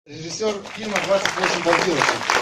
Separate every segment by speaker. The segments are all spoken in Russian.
Speaker 1: Режиссер фильма «28 бомбиловцев».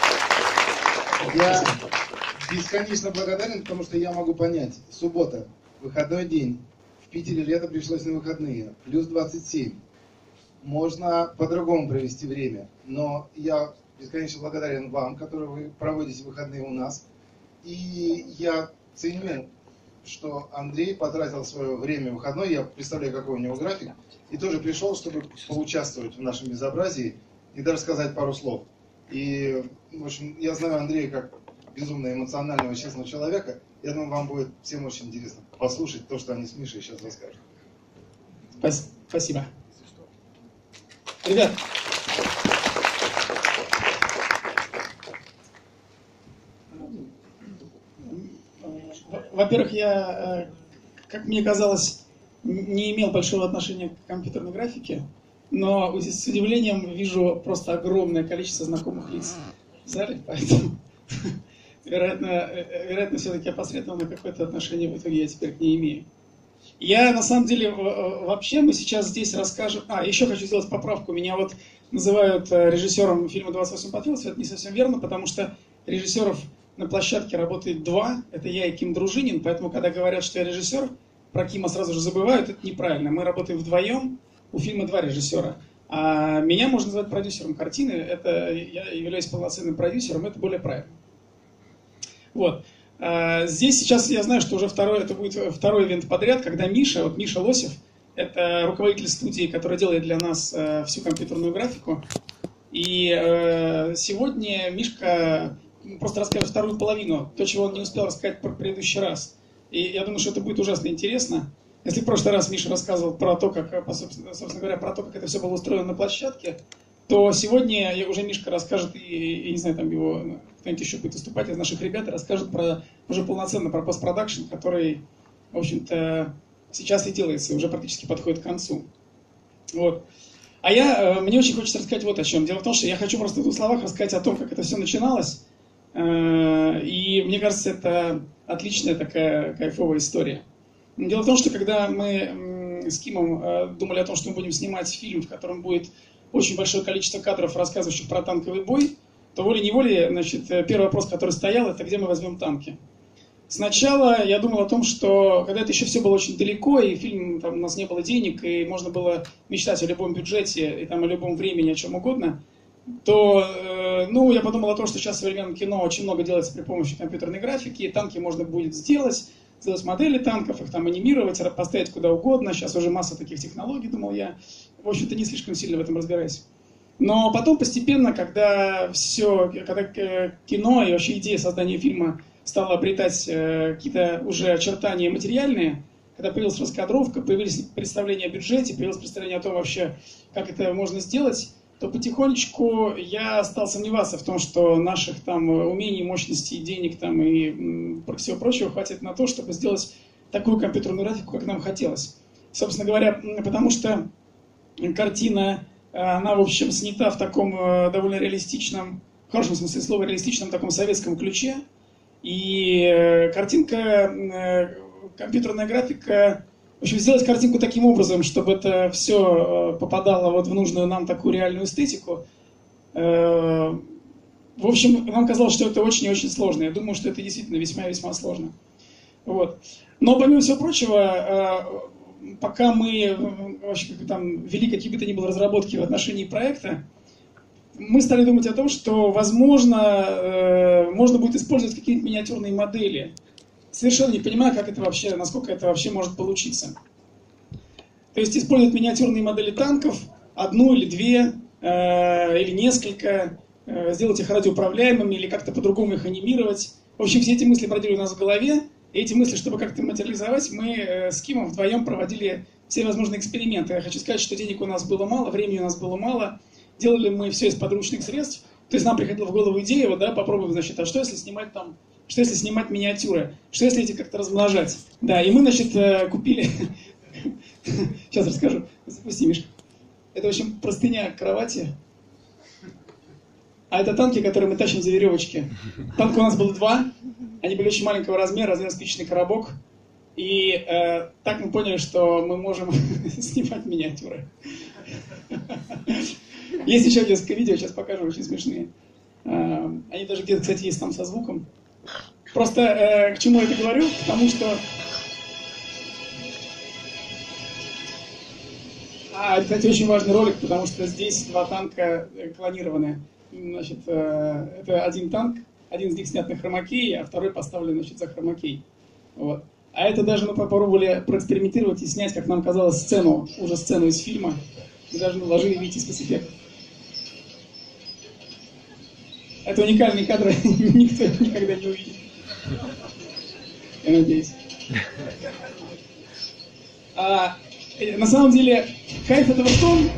Speaker 1: Я бесконечно благодарен, потому что я могу понять. Суббота, выходной день. В Питере лето пришлось на выходные. Плюс 27. Можно по-другому провести время. Но я бесконечно благодарен вам, которые вы проводите выходные у нас. И я ценю, что Андрей потратил свое время выходной. Я представляю, какой у него график. И тоже пришел, чтобы поучаствовать в нашем безобразии и даже сказать пару слов. И, в общем, я знаю Андрея как безумно эмоционального, честного человека. Я думаю, вам будет всем очень интересно послушать то, что они с Мишей сейчас расскажут.
Speaker 2: Спасибо. Ребят, во-первых, я, как мне казалось, не имел большого отношения к компьютерной графике, но с удивлением вижу просто огромное количество знакомых лиц в зале, поэтому, вероятно, все-таки опосредованно какое-то отношение в итоге я теперь к ней имею. Я, на самом деле, вообще мы сейчас здесь расскажем... еще хочу сделать поправку. Меня вот называют режиссером фильма «28 бомбиловцев». Это не совсем верно, потому что режиссеров на площадке работает два. Это я и Ким Дружинин, поэтому, когда говорят, что я режиссер, про Кима сразу же забывают, это неправильно. Мы работаем вдвоем, у фильма два режиссера. А меня можно назвать продюсером картины, это я являюсь полноценным продюсером, это более правильно. Вот. Здесь сейчас я знаю, что уже это будет второй ивент подряд, когда Миша Лосев, это руководитель студии, который делает для нас всю компьютерную графику. И сегодня Мишка просто расскажет вторую половину, то, чего он не успел рассказать в предыдущий раз. И я думаю, что это будет ужасно интересно. Если в прошлый раз Миша рассказывал про то, как, собственно говоря, про то, как это все было устроено на площадке, то сегодня уже Мишка расскажет, и не знаю, там его кто-нибудь еще будет выступать из наших ребят, и расскажет уже полноценно про постпродакшн, который, в общем-то, сейчас и делается, и уже практически подходит к концу. Вот. Мне очень хочется рассказать вот о чем. Дело в том, что я хочу просто в двух словах рассказать о том, как это все начиналось. И мне кажется, это отличная такая кайфовая история. Дело в том, что когда мы с Кимом думали о том, что мы будем снимать фильм, в котором будет очень большое количество кадров, рассказывающих про танковый бой, то волей-неволей, первый вопрос, который стоял, это где мы возьмем танки. Сначала я думал о том, что когда это еще все было очень далеко, и фильм, там, у нас не было денег, и можно было мечтать о любом бюджете, и там, о любом времени, о чем угодно, то я подумал о том, что сейчас в современном кино очень много делается при помощи компьютерной графики, и танки можно будет сделать модели танков, их там анимировать, поставить куда угодно. Сейчас уже масса таких технологий, думал я. В общем-то, не слишком сильно в этом разбираюсь. Но потом постепенно, когда кино и вообще идея создания фильма стала обретать какие-то уже очертания материальные, когда появилась раскадровка, появились представления о бюджете, появилось представление о том вообще, как это можно сделать, то потихонечку я стал сомневаться в том, что наших там умений, мощностей, денег там и всего прочего хватит на то, чтобы сделать такую компьютерную графику, как нам хотелось. Собственно говоря, потому что картина, она, в общем, снята в таком довольно реалистичном, в хорошем смысле слова, реалистичном таком советском ключе. И компьютерная графика, в общем, сделать картинку таким образом, чтобы это все попадало вот в нужную нам такую реальную эстетику. В общем, нам казалось, что это очень и очень сложно. Я думаю, что это действительно весьма и весьма сложно. Вот. Но помимо всего прочего, пока мы вообще, там, вели какие бы то ни было разработки в отношении проекта, мы стали думать о том, что, возможно, можно будет использовать какие-то миниатюрные модели. Совершенно не понимаю, как это вообще, насколько это вообще может получиться. То есть использовать миниатюрные модели танков, одну или две, или несколько, сделать их радиоуправляемыми или как-то по-другому их анимировать. В общем, все эти мысли бродили у нас в голове, и эти мысли, чтобы как-то материализовать, мы с Кимом вдвоем проводили все возможные эксперименты. Я хочу сказать, что денег у нас было мало, времени у нас было мало. Делали мы все из подручных средств. То есть нам приходила в голову идея, попробуем, а что если снимать миниатюры? Что если эти как-то размножать? Да, и мы, купили... Сейчас расскажу. Запусти, Мишка. Это, в общем, простыня кровати. А это танки, которые мы тащим за веревочки. Танка у нас было два. Они были очень маленького размера спичечный коробок. И так мы поняли, что мы можем снимать миниатюры. Есть еще несколько видео, сейчас покажу, очень смешные. Они даже где-то, кстати, есть там со звуком. Просто к чему я это говорю? Потому что... это, кстати, очень важный ролик, потому что здесь два танка клонированные. Значит, это один танк, один из них снят на хромакее, а второй поставлен, значит, за хромакей. Вот. А это даже мы попробовали проэкспериментировать и снять, как нам казалось, сцену из фильма. И даже наложили, видите, спецэффектов. Это уникальные кадры, никто их никогда не увидит. Я надеюсь. На самом деле, кайф этого в том...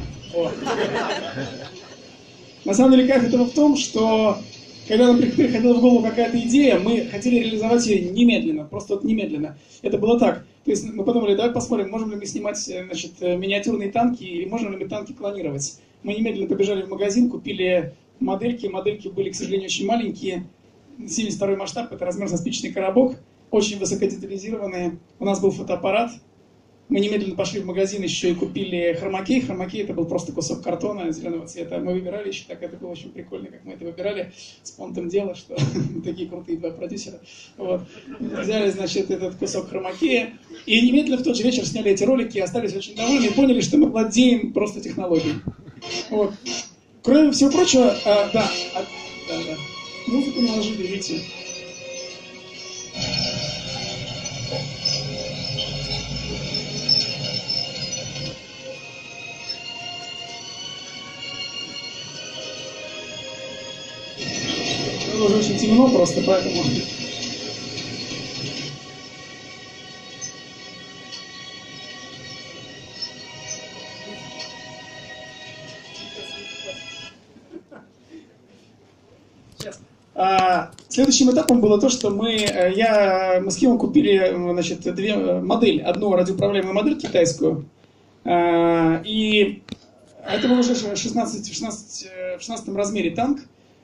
Speaker 2: На самом деле, кайф этого в том, что когда нам приходила в голову какая-то идея, мы хотели реализовать ее немедленно, просто вот немедленно. Это было так. То есть мы подумали, давай посмотрим, можем ли мы снимать, значит, миниатюрные танки, или можем ли мы танки клонировать. Мы немедленно побежали в магазин, купили модельки. Модельки были, к сожалению, очень маленькие. 72-й масштаб, это размер со спичечный коробок, очень высокодетализированные. У нас был фотоаппарат. Мы немедленно пошли в магазин еще и купили хромакей. Хромакей это был просто кусок картона зеленого цвета. Мы выбирали еще так, это было очень прикольно, как мы это выбирали. С понтом дело, что такие крутые два продюсера. Вот. Взяли, значит, этот кусок хромакея. И немедленно в тот же вечер сняли эти ролики, остались очень довольны и поняли, что мы владеем просто технологией. Вот. Кроме всего прочего, да. Музыку наложили, видите. Уже очень темно просто, поэтому... Сейчас. Следующим этапом было то, что мы с Кимом купили, значит, модель, одну радиоуправляемую модель китайскую. И это был уже в 16 размере танк.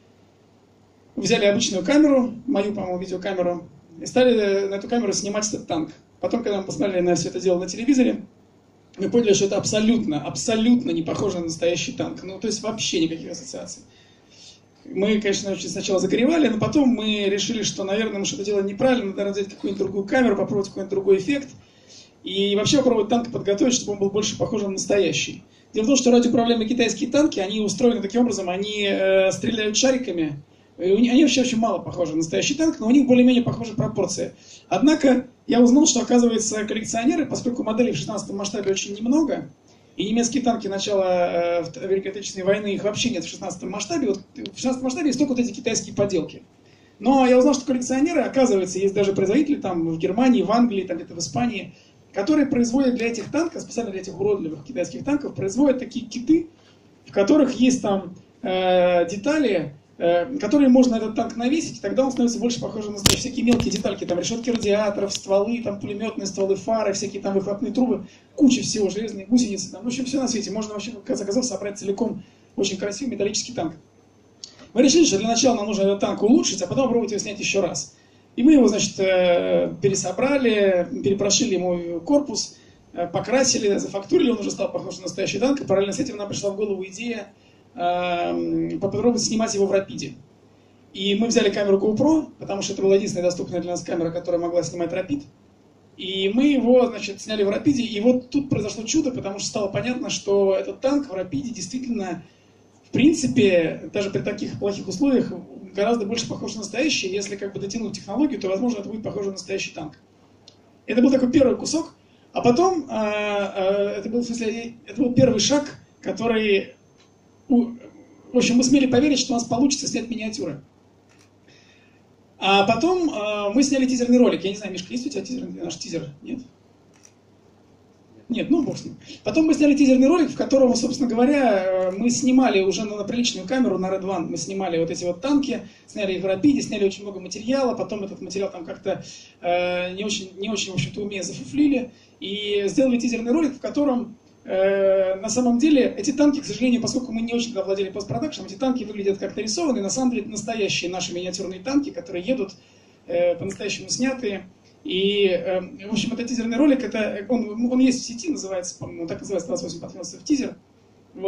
Speaker 2: Взяли обычную камеру, мою, по-моему, видеокамеру, и стали на эту камеру снимать этот танк. Потом, когда мы посмотрели на все это дело на телевизоре, мы поняли, что это абсолютно не похоже на настоящий танк. Ну, то есть вообще никаких ассоциаций. Мы, конечно, очень сначала загоревали, но потом мы решили, что, наверное, мы что-то делаем неправильно, надо взять какую-нибудь другую камеру, попробовать какой-нибудь другой эффект. И вообще попробовать танк подготовить, чтобы он был больше похож на настоящий. Дело в том, что радиоуправляемые китайские танки, они устроены таким образом, они стреляют шариками. Они вообще очень мало похожи на настоящий танк, но у них более-менее похожи пропорции. Однако я узнал, что, оказывается, коллекционеры, поскольку моделей в 16 масштабе очень немного, и немецкие танки начала Великой Отечественной войны, их вообще нет в 16 масштабе, вот в 16 масштабе есть только вот эти китайские поделки. Но я узнал, что коллекционеры, оказывается, есть даже производители там в Германии, в Англии, там где-то в Испании, которые производят для этих танков, специально для этих уродливых китайских танков, производят такие киты, в которых есть там детали, которые можно на этот танк навесить, и тогда он становится больше похож на настоящий. Всякие мелкие детальки, там решетки радиаторов, стволы, там пулеметные стволы, фары, всякие там выхлопные трубы, куча всего, железные гусеницы, там, в общем, все на свете. Можно вообще, в конце концов, собрать целиком очень красивый металлический танк. Мы решили, что для начала нам нужно этот танк улучшить, а потом попробовать его снять еще раз. И мы его, значит, пересобрали, перепрошили ему корпус, покрасили, зафактурили, он уже стал похож на настоящий танк, и параллельно с этим нам пришла в голову идея попробовать снимать его в Rapid. И мы взяли камеру GoPro, потому что это была единственная доступная для нас камера, которая могла снимать Rapid. И мы его, значит, сняли в Rapid, и вот тут произошло чудо, потому что стало понятно, что этот танк в Rapid действительно, в принципе, даже при таких плохих условиях, гораздо больше похож на настоящий. Если как бы дотянуть технологию, то, возможно, это будет похоже на настоящий танк. Это был такой первый кусок, а потом, это был первый шаг, который... В общем, мы смели поверить, что у нас получится снять миниатюры. А потом мы сняли тизерный ролик. Я не знаю, Мишка, есть у тебя наш тизер? Нет? Нет, ну бог с ним. Потом мы сняли тизерный ролик, в котором, собственно говоря, мы снимали уже на приличную камеру, на Red One, мы снимали вот эти вот танки, сняли их в Rapid, сняли очень много материала, потом этот материал там как-то не очень, в общем-то, умея зафуфлили, и сделали тизерный ролик, в котором на самом деле эти танки, к сожалению, поскольку мы не очень владели постпродакшеном, эти танки выглядят как нарисованные, на самом деле настоящие наши миниатюрные танки, которые едут по-настоящему снятые. И, в общем, этот тизерный ролик, он есть в сети, называется, по-моему, так называется 28 подвинулся в тизер. Вот.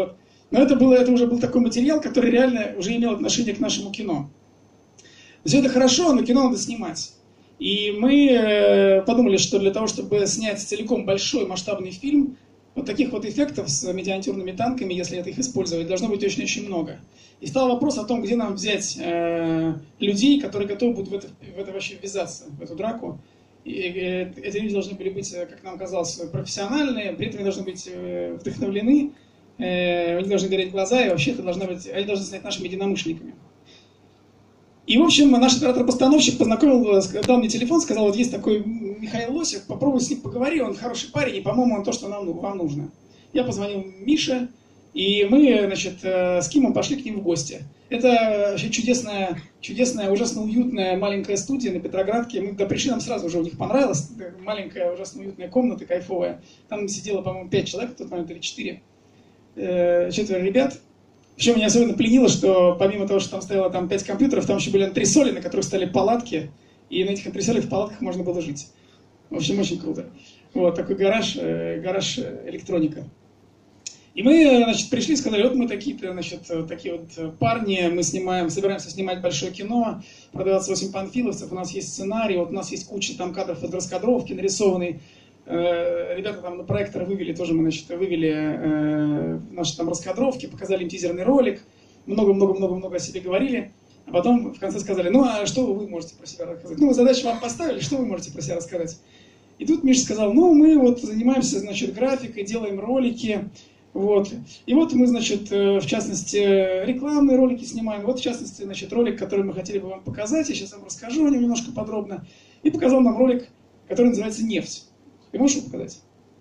Speaker 2: Но это уже был такой материал, который реально уже имел отношение к нашему кино. Все это хорошо, но кино надо снимать. И мы подумали, что для того, чтобы снять целиком большой масштабный фильм, вот таких вот эффектов с миниатюрными танками, если это их использовать, должно быть очень-очень много. И стал вопрос о том, где нам взять людей, которые готовы будут в это вообще ввязаться, в эту драку. И эти люди должны были быть, как нам казалось, профессиональные, при этом они должны быть вдохновлены, у них должны гореть глаза, и вообще они должны стать нашими единомышленниками. И, в общем, наш оператор-постановщик дал мне телефон, сказал, вот есть такой Михаил Лосев, попробуй с ним поговори, он хороший парень, и, по-моему, он то, что вам нужно. Я позвонил Мише, и мы, значит, с Кимом пошли к ним в гости. Это вообще чудесная, ужасно уютная маленькая студия на Петроградке. Мы пришли, нам сразу уже у них понравилось. Маленькая, ужасно уютная комната, кайфовая. Там сидело, по-моему, 5 человек в тот момент, или 4. 4 ребят. Причем меня особенно пленило, что помимо того, что там стояло 5 компьютеров, там еще были антресоли, на которых стояли палатки. И на этих антресолях в палатках можно было жить. В общем, очень круто. Вот такой гараж электроника. И мы, значит, пришли и сказали, вот мы такие-то, значит, такие вот парни, мы собираемся снимать большое кино про 28 панфиловцев, у нас есть сценарий, вот у нас есть куча там кадров из раскадровки нарисованной. Ребята там на проектор вывели, тоже мы, значит, вывели наши там раскадровки, показали им тизерный ролик, много-много-много-много о себе говорили, а потом в конце сказали, ну а что вы можете про себя рассказать? Ну, задачу вам поставили, что вы можете про себя рассказать? И тут Миша сказал, ну мы вот занимаемся, значит, графикой, делаем ролики. Вот. И вот мы, значит, в частности, рекламные ролики снимаем. Вот, в частности, значит, ролик, который мы хотели бы вам показать. Я сейчас вам расскажу о нем немножко подробно. И показал нам ролик, который называется «Нефть». Ты можешь его показать?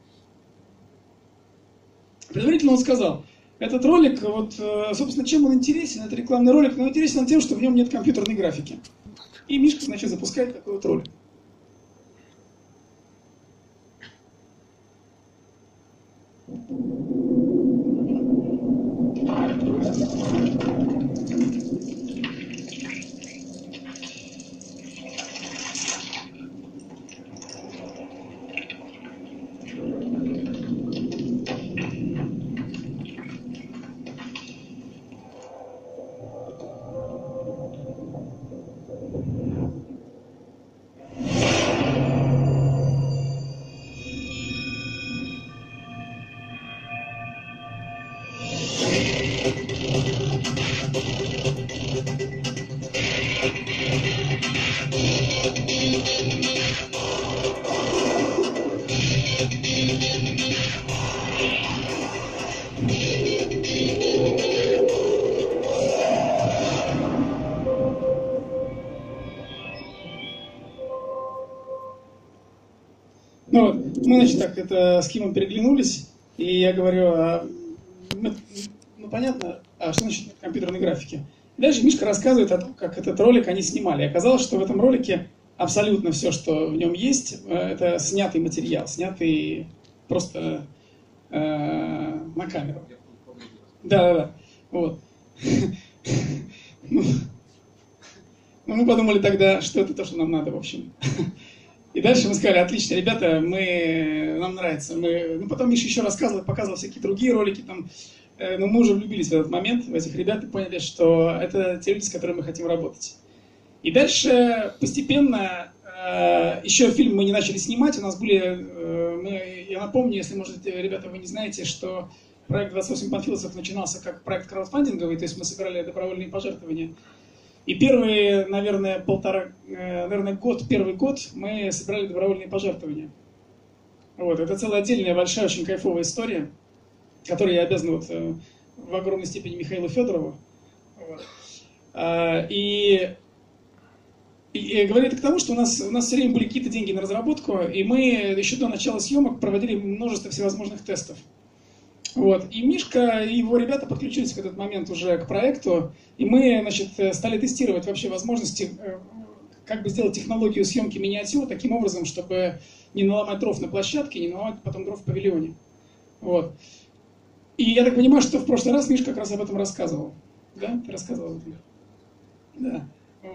Speaker 2: Предварительно он сказал, этот ролик, вот, собственно, чем он интересен? Это рекламный ролик, но интересен он тем, что в нем нет компьютерной графики. И Мишка, значит, запускает такой вот ролик. Ну вот, мы, значит, так это с Кимом переглянулись, и я говорю, ну понятно, а что значит компьютерной графики? Дальше Мишка рассказывает о том, как этот ролик они снимали. И оказалось, что в этом ролике абсолютно все, что в нем есть, это снятый материал, снятый просто на камеру. Да. Вот. Ну, мы подумали тогда, что это то, что нам надо, в общем. И дальше мы сказали, отлично, ребята, нам нравится. Потом Миша еще показывал всякие другие ролики, но мы уже влюбились в этот момент, в этих ребят, и поняли, что это те люди, с которыми мы хотим работать. И дальше постепенно, еще фильм мы не начали снимать, у нас были, я напомню, если, может, ребята, вы не знаете, что проект 28 панфиловцев начинался как проект краудфандинговый, то есть мы собирали добровольные пожертвования. И первый, наверное, первый год мы собирали добровольные пожертвования. Вот, это целая отдельная, большая, очень кайфовая история, которую я обязан в огромной степени Михаилу Федорову. Вот. И говорит это к тому, что у нас все время были какие-то деньги на разработку, и мы еще до начала съемок проводили множество всевозможных тестов. Вот. И Мишка и его ребята подключились в этот момент уже к проекту, и мы, значит, стали тестировать вообще возможности, как бы сделать технологию съемки миниатюр таким образом, чтобы не наломать дров на площадке, не наломать потом дров в павильоне. Вот. И я так понимаю, что в прошлый раз Мишка как раз об этом рассказывал. Да? Ты рассказывал об этом? Да. Вот.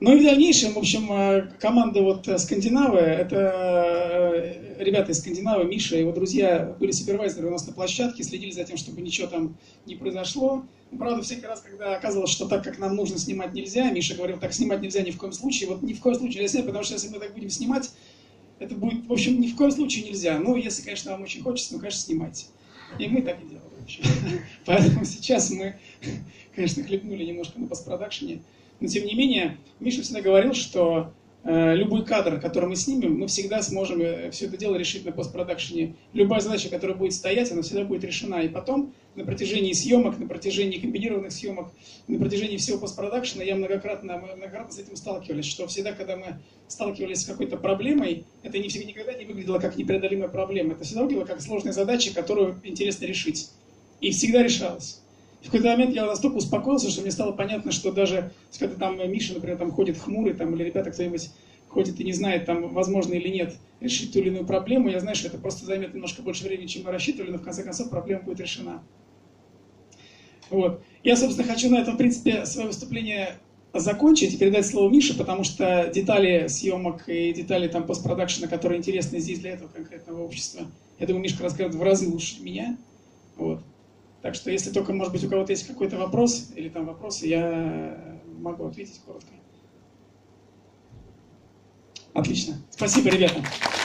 Speaker 2: Ну и в дальнейшем, в общем, команда вот Скандинавы, это ребята из Скандинавы, Миша и его друзья были супервайзеры у нас на площадке, следили за тем, чтобы ничего там не произошло. Но, правда, всякий раз, когда оказывалось, что так, как нам нужно, снимать нельзя, Миша говорил, так снимать нельзя ни в коем случае. Вот ни в коем случае нельзя снять, потому что если мы так будем снимать, это будет, в общем, ни в коем случае нельзя. Ну, если, конечно, вам очень хочется, ну, конечно, снимайте. И мы так и делали. Поэтому сейчас мы, конечно, хлебнули немножко на постпродакшене. Но, тем не менее, Миша всегда говорил, что любой кадр, который мы снимем, мы всегда сможем все это дело решить на постпродакшене. Любая задача, которая будет стоять, она всегда будет решена. И потом, на протяжении съемок, на протяжении комбинированных съемок, на протяжении всего постпродакшена, я многократно с этим сталкивались, что всегда, когда мы сталкивались с какой-то проблемой, это никогда не выглядело как непреодолимая проблема. Это всегда выглядело как сложная задача, которую интересно решить. И всегда решалась. В какой-то момент я настолько успокоился, что мне стало понятно, что даже, когда там Миша, например, там ходит хмурый, там, или ребята кто-нибудь ходит и не знает, там, возможно или нет решить ту или иную проблему, я знаю, что это просто займет немножко больше времени, чем мы рассчитывали, но в конце концов проблема будет решена. Вот. Я, собственно, хочу на этом, в принципе, свое выступление закончить и передать слово Мише, потому что детали съемок и детали там постпродакшена, которые интересны здесь для этого конкретного общества, я думаю, Мишка расскажет в разы лучше меня. Вот. Так что, если только, может быть, у кого-то есть какой-то вопрос, или там вопросы, я могу ответить коротко. Отлично. Спасибо, ребята.